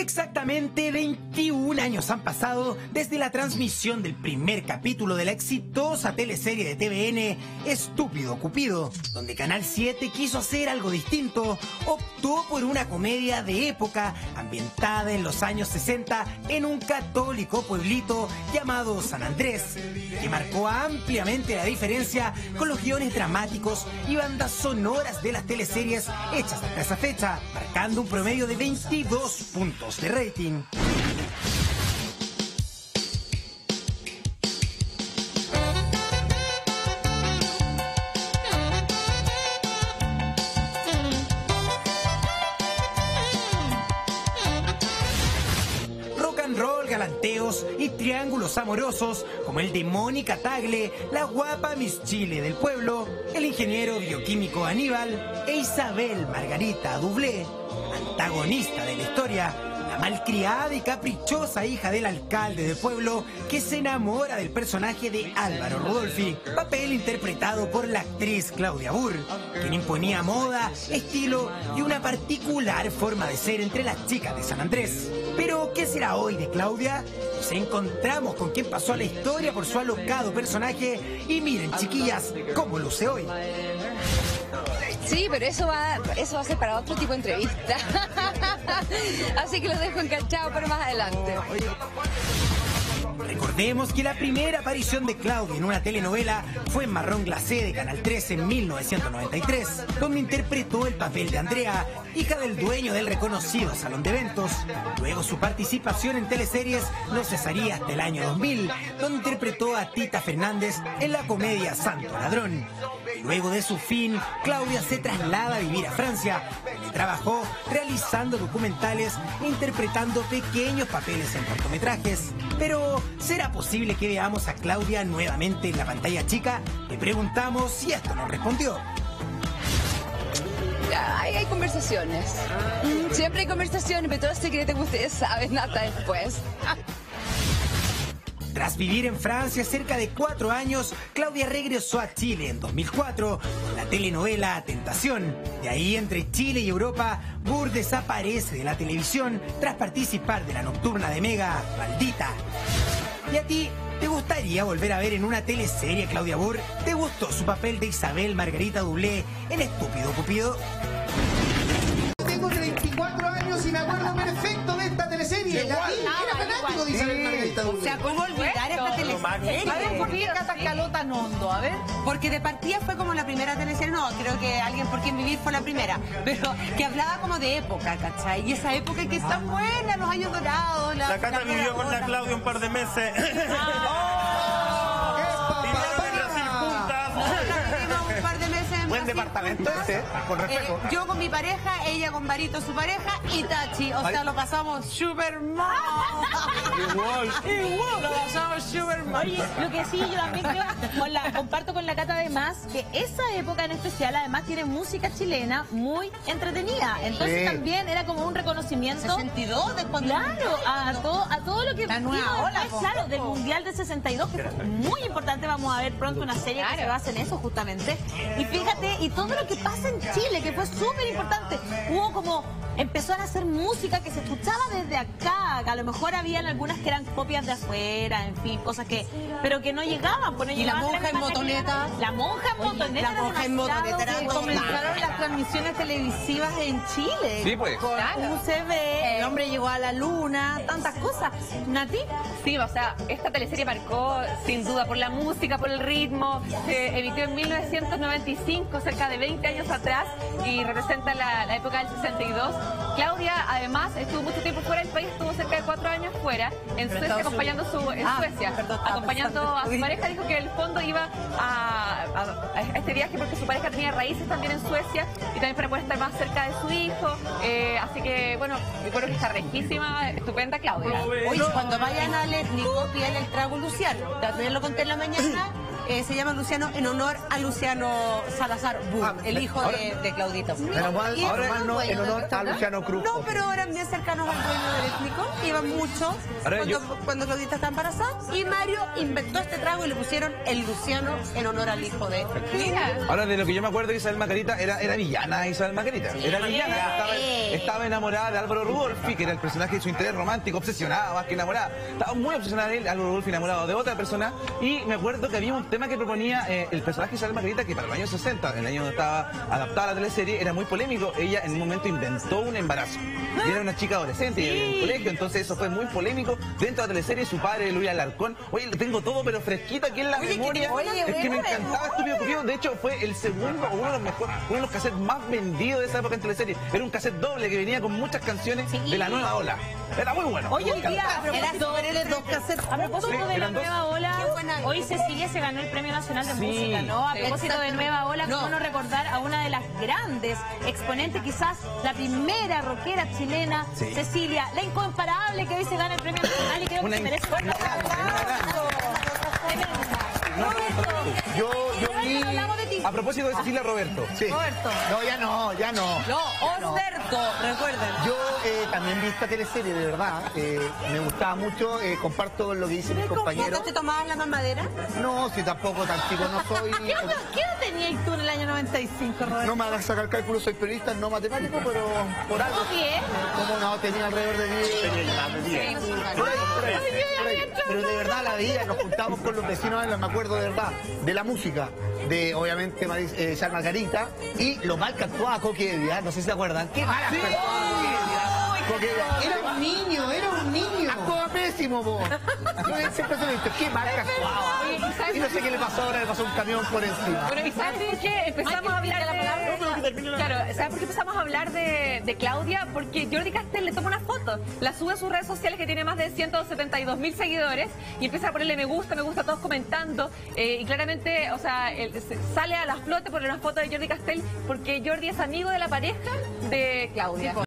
Exactamente 21 años han pasado desde la transmisión del primer capítulo de la exitosa teleserie de TVN Estúpido Cupido, donde Canal 7 quiso hacer algo distinto. Optó por una comedia de época ambientada en los años 60 en un católico pueblito llamado San Andrés, que marcó ampliamente la diferencia con los guiones dramáticos y bandas sonoras de las teleseries hechas hasta esa fecha, marcando un promedio de 22 puntos de rating. Rock and roll, galanteos y triángulos amorosos como el de Mónica Tagle, la guapa Miss Chile del pueblo, el ingeniero bioquímico Aníbal e Isabel Margarita Dublé, antagonista de la historia, la malcriada y caprichosa hija del alcalde del pueblo que se enamora del personaje de Álvaro Rodolfi, papel interpretado por la actriz Claudia Burr, quien imponía moda, estilo y una particular forma de ser entre las chicas de San Andrés. Pero, ¿qué será hoy de Claudia? Nos encontramos con quien pasó a la historia por su alocado personaje y miren, chiquillas, cómo luce hoy. Sí, pero eso va a ser para otro tipo de entrevista. Así que los dejo enganchados para más adelante. Recordemos que la primera aparición de Claudia en una telenovela fue en Marrón Glacé de Canal 13 en 1993, donde interpretó el papel de Andrea, hija del dueño del reconocido salón de eventos. Luego su participación en teleseries no cesaría hasta el año 2000, donde interpretó a Tita Fernández en la comedia Santo Ladrón. Luego de su fin, Claudia se traslada a vivir a Francia, donde trabajó realizando documentales e interpretando pequeños papeles en cortometrajes. Pero, ¿será posible que veamos a Claudia nuevamente en la pantalla chica? Le preguntamos y esto nos respondió. Hay conversaciones. Siempre hay conversaciones, pero todo el secreto que ustedes saben hasta después. Tras vivir en Francia cerca de 4 años, Claudia regresó a Chile en 2004 con la telenovela Tentación. De ahí, entre Chile y Europa, Burr desaparece de la televisión tras participar de la nocturna de Mega, Maldita. ¿Y a ti, te gustaría volver a ver en una teleserie a Claudia Burr? ¿Te gustó su papel de Isabel Margarita Dublé en Estúpido Cupido? Tengo 34 años y me acuerdo perfecto de esta teleserie. Era fanático de Isabel Margarita Dublé. ¿Se acuerda olvidar esta teleserie? A ver, ¿por qué Cata Caló tan hondo? A ver. Porque de partida fue como la primera teleserie, no, creo que Alguien por Quien Vivir fue la primera, pero que hablaba como de época, ¿cachai? Y esa época que es tan buena, los años dorados. La Cata vivió con la Claudia un par de meses. Buen departamento este, con respeto. Yo con mi pareja, ella con Barito su pareja y Tachi, o sea, lo pasamos súper mal. Igual, lo pasamos súper mal. Oye, lo que sí, yo también creo, comparto con la Cata además, que esa época en especial además tiene música chilena muy entretenida, entonces Sí. también era como un reconocimiento. 62 de cuando... Claro, a todo lo que La nueva vino ola, después, claro, del Mundial del 62, que fue muy importante. Vamos a ver pronto una serie que se basa en eso justamente. Y fíjate, y todo lo que pasa en Chile, que fue súper importante. Hubo como, empezaron a hacer música que se escuchaba desde acá, que a lo mejor habían algunas que eran copias de afuera, en fin, cosas que, pero que no llegaban. Pues no Y la llegaban monja en motoneta. La monja en motoneta. La monja en motoneta era todo. Comenzaron las transmisiones televisivas en Chile. Sí, pues. Con UCB, el hombre llegó a la luna, tantas cosas. ¿Nati? Sí, o sea, esta teleserie marcó sin duda por la música, por el ritmo. Se emitió en 1995, cerca de 20 años atrás, y representa la época del 62. Claudia, además, estuvo mucho tiempo fuera del país, estuvo cerca de 4 años fuera, en Suecia, acompañando acompañando a su pareja. Dijo que el fondo iba a este viaje porque su pareja tenía raíces también en Suecia y también para poder estar más cerca de su hijo. Así que, bueno, yo creo que está riquísima, estupenda Claudia. Oye, cuando vayan al étnico, piden el trago Luciano. También lo conté en la mañana. Se llama Luciano en honor a Luciano Salazar Burr, el hijo de Claudito. Menos mal, Y ahora es más no, bueno, en honor a ¿verdad? Luciano Cruz. No, pero eran bien cercanos al dueño del étnico. Iban muchos cuando Claudita está embarazada. Y Mario inventó este trago y le pusieron el Luciano en honor al hijo de... Mira. Ahora, de lo que yo me acuerdo de Isabel Margarita, era villana Isabel Margarita. Era villana. estaba enamorada de Álvaro Rudolphy, que era el personaje de su interés romántico, obsesionada más que enamorada. Estaba muy obsesionada de él, Álvaro Rudolphy enamorado de otra persona. Y me acuerdo que había un tema que proponía el personaje de Isabel Margarita, que para los años 60, en el año donde estaba adaptada la teleserie, era muy polémico. Ella en un momento inventó un embarazo. Y era una chica adolescente y en el colegio, entonces eso fue muy polémico. Dentro de la teleserie, su padre, Luis Alarcón. Oye, lo tengo todo, pero fresquito aquí en la memoria. Es que me encantaba Estúpido Cupido. De hecho, fue el segundo o uno de los cassettes más vendidos de esa época en teleserie. Era un cassette doble que venía con muchas canciones de la nueva ola. Era muy bueno. Hoy día, dos cassettes. A propósito de la nueva ola, hoy Cecilia se ganó el Premio Nacional de Música, ¿no? A propósito de nueva ola, cómo no recordar a una de las grandes exponentes, quizás la primera rockera chilena, Cecilia, la incomparable, que hoy se gana el Premio Nacional y creo que se merece un Yo vi... A propósito de Cecilia, Roberto. Sí. Roberto. No, ya no. No, Osberto, recuerden. Yo también vi esta teleserie, de verdad. Me gustaba mucho, comparto lo que dicen mis compañeros. ¿No te tomabas la mamadera? No, si tampoco tan chico no soy. ¿Qué edad tenías tú en el año 95, Roberto? No me hagas sacar cálculo, soy periodista, no matemático, pero por algo. ¿Cómo no? Tenía alrededor de 10. Por ahí. Pero de verdad la veía, nos juntábamos con los vecinos, me acuerdo de verdad, de la música, de obviamente Isabel Margarita, y lo mal que actuaba Coqui Evia, no sé si se acuerdan. ¡Qué mal actuaba Coqui Evia! Era un niño. Actuaba pésimo, vos. Siempre se me dice, qué mal que actuaba. Y no sé qué le pasó ahora, le pasó un camión por encima. Bueno, ¿y sabes qué? Empezamos a hablar Claro, ¿sabes por qué empezamos a hablar de Claudia? Porque Jordi Castell le toma una foto, la sube a sus redes sociales, que tiene más de 172.000 seguidores, y empieza a ponerle me gusta, todos comentando, y claramente, o sea, sale a la flote por una foto de Jordi Castell, porque Jordi es amigo de la pareja de Claudia.